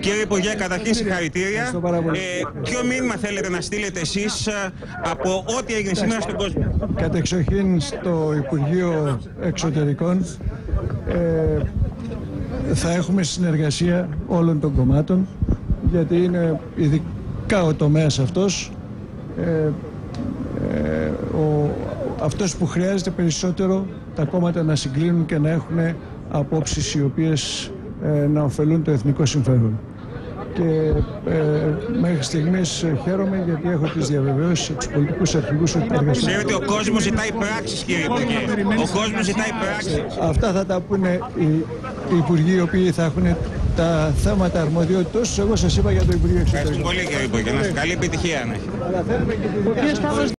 Κύριε Υπουργέ, καταρχήν συγχαρητήρια. Ποιο μήνυμα θέλετε να στείλετε εσείς από ό,τι έγινε σήμερα στον κόσμο? Κατεξοχήν στο Υπουργείο Εξωτερικών θα έχουμε συνεργασία όλων των κομμάτων, γιατί είναι ειδικά ο τομέας αυτός αυτός που χρειάζεται περισσότερο τα κόμματα να συγκλίνουν και να έχουν απόψεις οι οποίες να ωφελούν το εθνικό συμφέρον. Και μέχρι στιγμής χαίρομαι, γιατί έχω τις διαβεβαιώσεις από τους πολιτικούς αρχηγούς ότι εργαστούν. Ξέρετε, ο κόσμος ζητάει πράξεις, κύριε Υπουργέ. Ο κόσμος ζητάει πράξεις. Αυτά θα τα πούνε οι υπουργοί οι οποίοι θα έχουν τα θέματα αρμοδιότητας. Εγώ σας είπα για το Υπουργείο Εξωτερικών. Ευχαριστούμε πολύ, κύριε Υπουργέ. Καλή επιτυχία να έχει.